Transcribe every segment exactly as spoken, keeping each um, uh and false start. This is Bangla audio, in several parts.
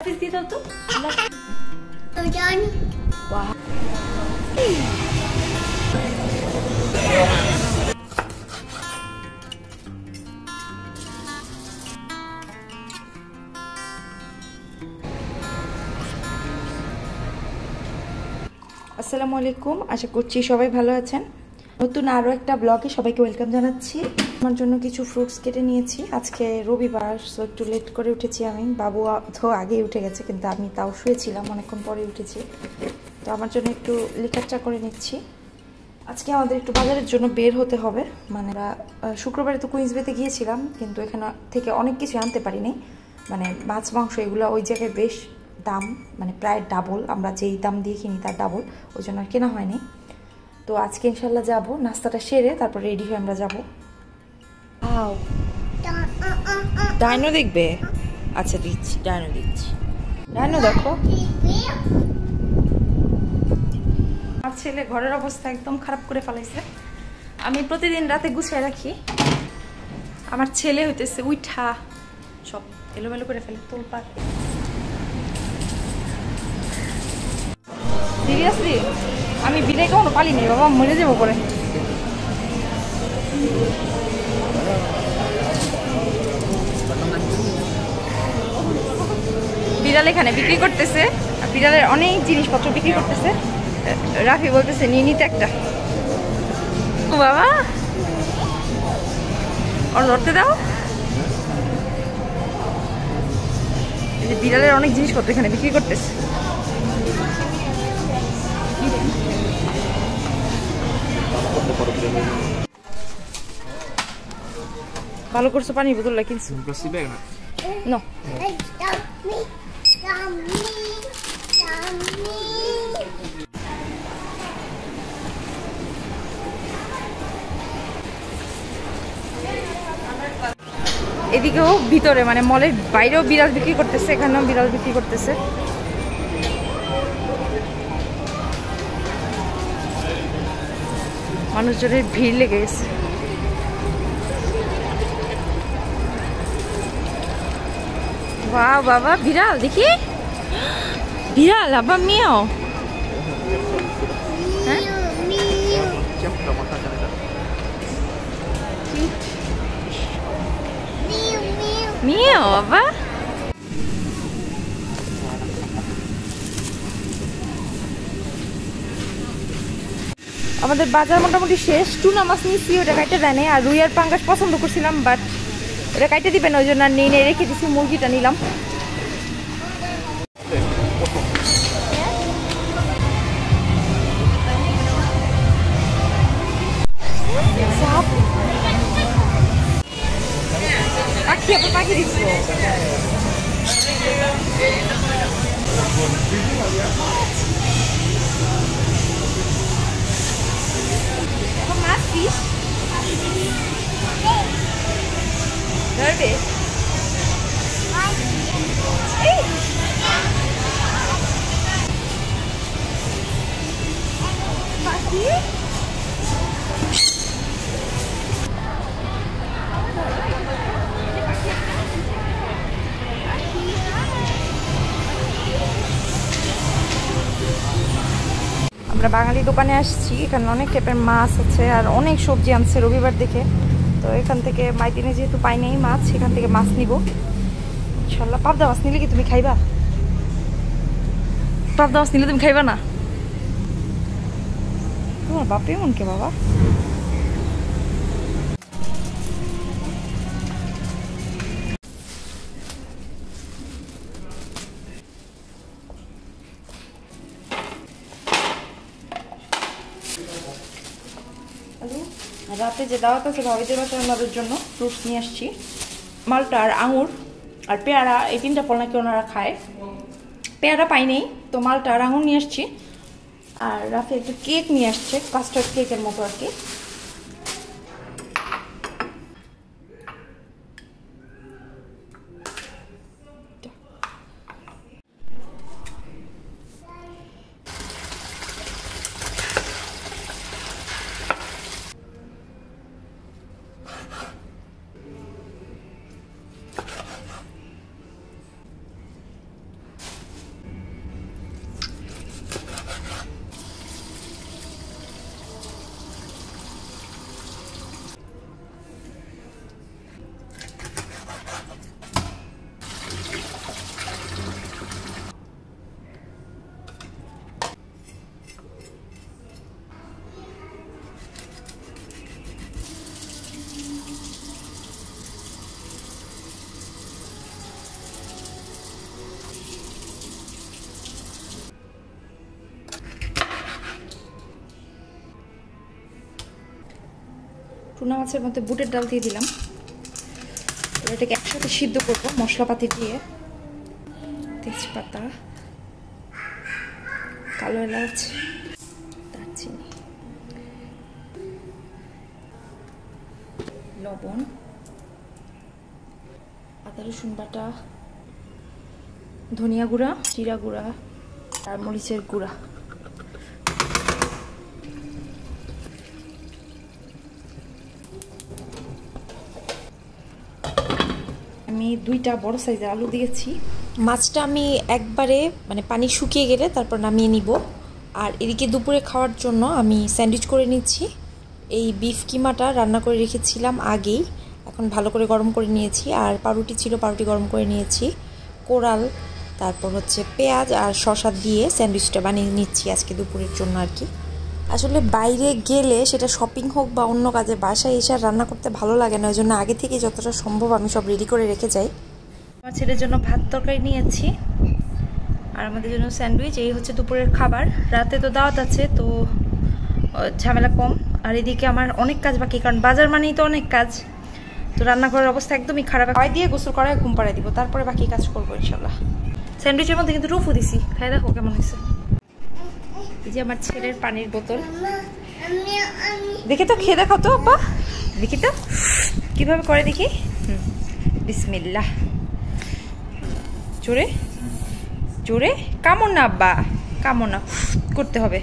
This is also. I'm done. Wow. আসসালামু আলাইকুম, আশা করছি সবাই ভালো আছেন। নতুন আরও একটা ব্লগে সবাইকে ওয়েলকাম জানাচ্ছি। আমার জন্য কিছু ফ্রুটস কেটে নিয়েছি। আজকে রবিবার, সো একটু লেট করে উঠেছি আমি। বাবু তো আগেই উঠে গেছে, কিন্তু আমি তাও শুয়েছিলাম, অনেকক্ষণ পরে উঠেছি। তো আমার জন্য একটু লিকার চা করে নিচ্ছি। আজকে আমাদের একটু বাজারের জন্য বের হতে হবে। মানে আমরা শুক্রবারে তো কুইন্সবেতে গিয়েছিলাম, কিন্তু এখানে থেকে অনেক কিছু আনতে পারিনি। মানে মাছ মাংস এগুলো ওই জায়গায় বেশ দাম, মানে প্রায় ডাবল, আমরা যেই দাম দিয়ে কিনি তার ডাবল, ওই জন্য আর কেনা হয়নি। তো আজকে ইনশাল্লাহ যাবো, নাস্তাটা সেরে তারপর রেডি হয়ে আমরা যাবো। ডাইনো দেখবে? আচ্ছা দিচ্ছি, ডাইনো দিচ্ছি। ডাইনো দেখো। আমার ছেলে ঘরের অবস্থা একদম খারাপ করে ফেলাইছে। আমি প্রতিদিন রাতে গুছিয়ে রাখি, আমার ছেলে হইতেছে উঠা সব এলোমেলো করে ফেলে, তোলপাড়। সিরিয়াসলি আমি বিদায় কখনো পালি নেই বাবা, মরে যাবো পরে। বিড়াল এখানে বিক্রি করতেছে, বিড়ালের অনেক জিনিসপত্র বিক্রি করতেছে। রাফি বলতেছে নিয়ে নিতে একটা। ও বাবা, ওর ধরতে দাও। এই যে বিড়ালের অনেক জিনিসপত্র এখানে বিক্রি করতেছে। ভালো করছো, পানি বোতলটা কিনছো? No. এদিকেও ভিতরে মানে মলের বাইরেও বিড়াল বিক্রি করতেছে, এখানেও বিড়াল বিক্রি করতেছে। মানুষজনের ভিড় লেগে গেছে। বাহ বাবা, বিড়াল দেখি, বিড়াল আবার মিয়াও। হ্যাঁ মিয়াও বাবা। আমাদের বাজার মোটামুটি শেষ। টুনা মাছ নিচ্ছি, ওটা কাইটে দেয় নাই। আর রুই আর পাঙ্গাস পছন্দ করছিলাম, বাট ওটা কাইটে দিবেন, ওই জন্য আর নিয়ে নিয়ে রেখে দিচ্ছি। মুরগিটা নিলাম। পাখি আবার পাখি দিচ্ছ, মাছ পিস ধরবে। পাখি আমরা বাঙালি দোকানে আসছি। এখানে অনেক টাইপের মাছ আছে আর অনেক সবজি আনছে রবিবার দেখে। তো এখান থেকে মাইদিনে যেহেতু পাই নাই মাছ, এখান থেকে মাছ নিব ইনশাল্লাহ। পাবদা মাছ নিলে কি তুমি খাইবা? পাবদা মাছ নিলে তুমি খাইবা না? তোমার বাপ এমন কে বাবা? রাতে যে দাওয়াত আছে ভাবিদের বাসায়, ওনাদের জন্য ফ্রুটস নিয়ে আসছি। মালটা আর আঙুর আর পেয়ারা, এই তিনটা ফল নাকি ওনারা খায়। পেয়ারা পাই নেই, তো মালটা আর আঙুর নিয়ে আসছি। আর রাতে একটা কেক নিয়ে আসছে, কাস্টার্ড কেকের মতো আর কি। টুনা মাছের মধ্যে বুটের ডাল দিয়ে দিলাম। এবার এটাকে একসাথে সিদ্ধ করবো মশলাপাতি দিয়ে। তেজপাতা, কালো এলাচ, দারচিনি, লবণ, আদা রসুন বাটা, ধনিয়া গুঁড়া, জিরা গুঁড়া আর মরিচের গুঁড়া। আমি দুইটা বড় সাইজের আলু দিয়েছি। মাছটা আমি একবারে মানে পানি শুকিয়ে গেলে তারপর নামিয়ে নিব। আর এদিকে দুপুরে খাওয়ার জন্য আমি স্যান্ডউইচ করে নিচ্ছি। এই বিফ কিমাটা রান্না করে রেখেছিলাম আগেই, এখন ভালো করে গরম করে নিয়েছি। আর পাউরুটি ছিল, পাউরুটি গরম করে নিয়েছি। কোরাল, তারপর হচ্ছে পেঁয়াজ আর শসা দিয়ে স্যান্ডউইচটা বানিয়ে নিচ্ছি আজকে দুপুরের জন্য আর কি। আসলে বাইরে গেলে সেটা শপিং হোক বা অন্য কাজে, বাসায় এসে রান্না করতে ভালো লাগে না, ওই জন্য আগে থেকে যতটা সম্ভব আমি সব রেডি করে রেখে যাই। আমার ছেলের জন্য ভাত তরকারি নিয়েছি আর আমাদের জন্য স্যান্ডউইচ। এই হচ্ছে দুপুরের খাবার। রাতে তো দাওয়াত আছে, তো ঝামেলা কম। আর এদিকে আমার অনেক কাজ বাকি, কারণ বাজার মানেই তো অনেক কাজ। তো রান্নাঘরের অবস্থা একদমই খারাপ। খাওয়াই দিয়ে গোসল করায় ঘুম পাড়ায় দিব, তারপরে বাকি কাজ করবো ইনশাল্লাহ। স্যান্ডউইচের মধ্যে কিন্তু টুফু দিছি, খাই দেখো কেমন হয়েছে। এই যে আমার ছেলের পানির বোতল, দেখি তো খেয়ে দেখাও তো আপা, দেখি তো কিভাবে করে দেখি। বিসমিল্লাহ, জোরে জোরে, কামড় না আব্বা, কামড় না, করতে হবে।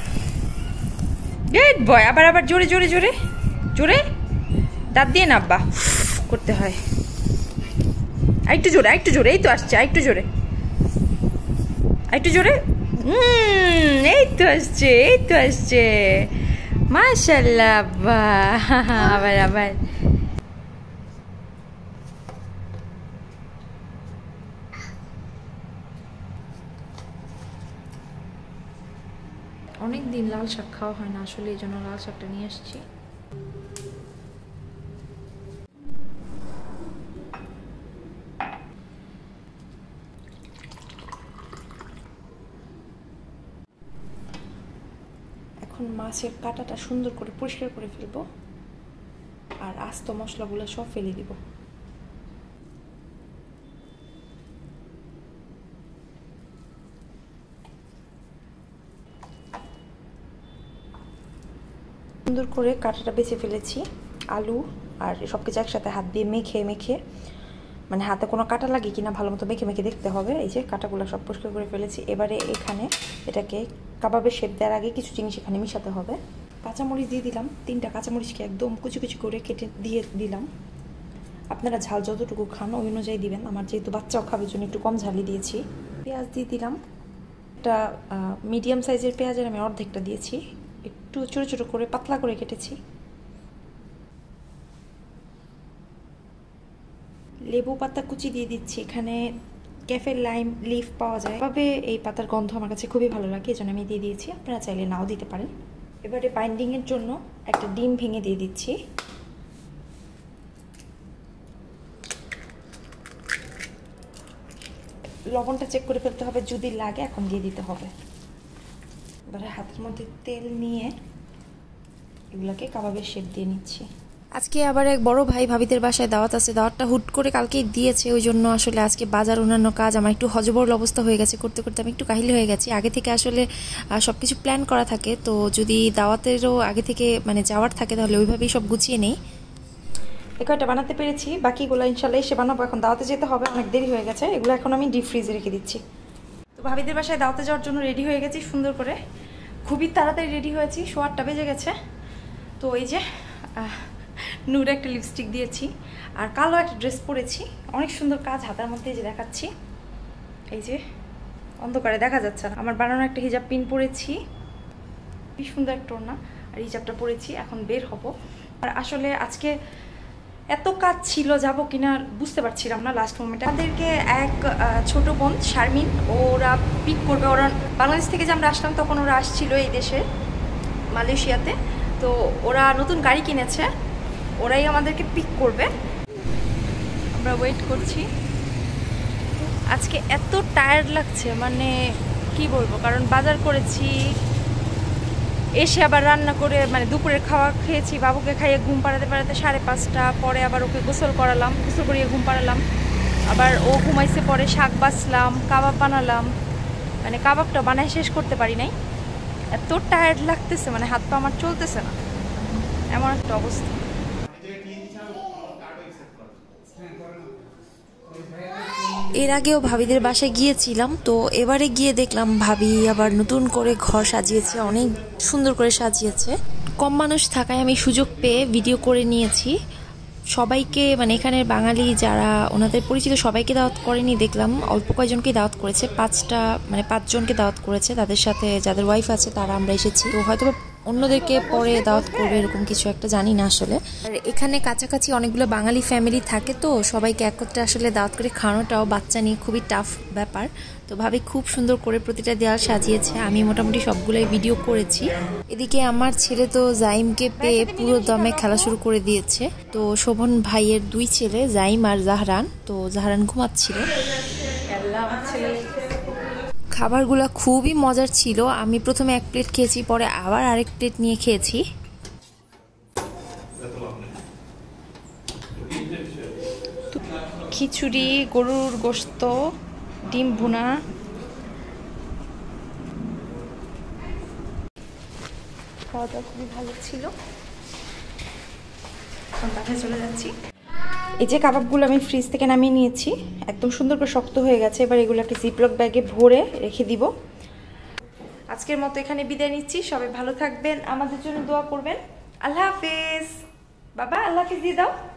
Good boy. আবার আবার জোরে জোরে জোরে জোরে, দাঁত দিয়ে না আব্বা, করতে হয়। আরেকটু জোরে, আরেকটু জোরে, এই তো আসছে, আরেকটু জোরে, আরেকটু জোরে। হুম, এই তো আসছে, এই তো আসছে, মাশাআল্লাহ আব্বা। আবার আবার অনেক দিন লাল শাক খাওয়া হয় না আসলে, এই জন্য লাল শাকটা নিয়ে আসছি। এখন মাছের কাঁটাটা সুন্দর করে পরিষ্কার করে ফেলবো আর আস্ত মশলাগুলো সব ফেলে দিব। সুন্দর করে কাঁটাটা বেছে ফেলেছি। আলু আর সব কিছু একসাথে হাত দিয়ে মেখে মেখে, মানে হাতে কোনো কাঁটা লাগে কিনা ভালো মতো মেখে মেখে দেখতে হবে। এই যে কাঁটাগুলো সব পরিষ্কার করে ফেলেছি। এবারে এখানে এটাকে কাবাবের শেপ দেওয়ার আগে কিছু জিনিস এখানে মিশাতে হবে। কাঁচামরিচ দিয়ে দিলাম, তিনটা কাঁচামরিচকে একদম কুচি কুচি করে কেটে দিয়ে দিলাম। আপনারা ঝাল যতটুকু খান ওই অনুযায়ী দিবেন। আমার যেহেতু বাচ্চাও খাবে জন্য একটু কম ঝালই দিয়েছি। পেঁয়াজ দিয়ে দিলাম, একটা মিডিয়াম সাইজের পেঁয়াজের আমি অর্ধেকটা দিয়েছি, একটু ছোটো ছোটো করে পাতলা করে কেটেছি। লেবু পাতা কুচি দিয়ে দিচ্ছি। এখানে ক্যাফে লাইম লিফ পাওয়া যায়, তবে এই পাতার গন্ধ আমার কাছে খুবই ভালো লাগে, এই জন্য আমি দিয়ে দিয়েছি। আপনারা চাইলে নাও দিতে পারেন। এবারে বাইন্ডিংয়ের জন্য একটা ডিম ভেঙে দিয়ে দিচ্ছি। লবণটা চেক করে ফেলতে হবে, যদি লাগে এখন দিয়ে দিতে হবে। এবারে হাতের মধ্যে তেল নিয়ে এগুলোকে কাবাবের শেপ দিয়ে নিচ্ছি। আজকে আবার এক বড় ভাই ভাবিদের বাসায় দাওয়াত আছে। দাওয়াতটা হুট করে কালকেই দিয়েছে, ওই জন্য আসলে আজকে বাজার অন্যান্য কাজ আমার একটু হজবরল অবস্থা হয়ে গেছে, করতে করতে আমি একটু কাহিল হয়ে গেছি। আগে থেকে আসলে সব কিছু প্ল্যান করা থাকে, তো যদি দাওয়াতেরও আগে থেকে মানে যাওয়ার থাকে তাহলে ওইভাবেই সব গুছিয়ে নেই। এ কয়টা বানাতে পেরেছি, বাকিগুলো ইনশাল্লাহ এসে বানাবো। এখন দাওয়াতে যেতে হবে, অনেক দেরি হয়ে গেছে। এগুলো এখন আমি ডিপ ফ্রিজে রেখে দিচ্ছি। তো ভাবিদের বাসায় দাওয়াতে যাওয়ার জন্য রেডি হয়ে গেছি সুন্দর করে, খুবই তাড়াতাড়ি রেডি হয়েছি, শো আটটা বেজে গেছে। তো এই যে নুডে একটা লিপস্টিক দিয়েছি আর কালো একটা ড্রেস পরেছি, অনেক সুন্দর কাজ হাতের মধ্যে যে দেখাচ্ছি। এই যে অন্ধকারে দেখা যাচ্ছে না, আমার বানানো একটা হিজাব পিন পরেছি, কি সুন্দর একটা ওড়না, আর হিজাবটা পরেছি। এখন বের হব। আর আসলে আজকে এত কাজ ছিল, যাব কিনা বুঝতে পারছিলাম না লাস্ট মোমেন্টে। আমাদেরকে এক ছোট বোন শারমিন, ওরা পিক করবে। ওরা বাংলাদেশ থেকে যে আমরা আসলাম তখন ওরা আসছিল এই দেশে মালয়েশিয়াতে, তো ওরা নতুন গাড়ি কিনেছে, ওরাই আমাদেরকে পিক করবে। আমরা ওয়েট করছি। আজকে এত টায়ার্ড লাগছে, মানে কি বলবো, কারণ বাজার করেছি, এসে আবার রান্না করে মানে দুপুরের খাওয়া খেয়েছি, বাবুকে খাইয়ে ঘুম পাড়াতে পাড়াতে সাড়ে পাঁচটা, পরে আবার ওকে গোসল করালাম, গোসল করিয়ে ঘুম পাড়ালাম, আবার ও ঘুমাইছে, পরে শাক বাছলাম, কাবাব বানালাম, মানে কাবাবটা বানায় শেষ করতে পারি নাই, এত টায়ার্ড লাগতেছে, মানে হাত পা আমার চলতেছে না, এমন একটা অবস্থা। এর আগেও ভাবিদের বাসায় গিয়েছিলাম, তো এবারে গিয়ে দেখলাম ভাবি আবার নতুন করে ঘর সাজিয়েছে, অনেক সুন্দর করে সাজিয়েছে। কম মানুষ থাকায় আমি সুযোগ পেয়ে ভিডিও করে নিয়েছি। সবাইকে মানে এখানের বাঙালি যারা ওনাদের পরিচিত সবাইকে দাওয়াত করেনি, দেখলাম অল্প কয়েকজনকে দাওয়াত করেছে, পাঁচটা মানে পাঁচজনকে দাওয়াত করেছে, তাদের সাথে যাদের ওয়াইফ আছে তারা আমরা এসেছি। তো হয়তো অন্যদেরকে পরে দাওয়াত করবে এরকম কিছু একটা, জানি না আসলে। আর এখানে কাছাকাছি অনেকগুলো বাঙালি ফ্যামিলি থাকে, তো সবাইকে একত্রে আসলে দাওয়াত করে খাওয়ানোটাও বাচ্চা নিয়ে খুবই টাফ ব্যাপার। তো ভাবি খুব সুন্দর করে প্রতিটা দেওয়াল সাজিয়েছে, আমি মোটামুটি সবগুলোই ভিডিও করেছি। এদিকে আমার ছেলে তো জাইমকে পেয়ে পুরো দমে খেলা শুরু করে দিয়েছে। তো শোভন ভাইয়ের দুই ছেলে জাইম আর জাহরান, তো জাহরান ঘুমাচ্ছিল। খাবারগুলো খুবই মজার ছিল, আমি প্রথমে এক প্লেট খেয়েছি, পরে আবার আরেক প্লেট নিয়ে খেয়েছি। খিচুড়ি, গরুর গোশত, ডিম ভুনা, খাওয়া দাওয়া খুবই ভালো ছিল। এখন বাসায় চলে যাচ্ছি। এই যে কাবাবগুলো আমি ফ্রিজ থেকে নামিয়ে নিয়েছি, একদম সুন্দর করে শক্ত হয়ে গেছে। এবার এগুলো একটা জিপলক ব্যাগে ভরে রেখে দিব। আজকের মতো এখানে বিদায় নিচ্ছি, সবাই ভালো থাকবেন, আমাদের জন্য দোয়া করবেন। আল্লাহ হাফেজ। বাবা আল্লাহ হাফেজ দিয়ে দাও।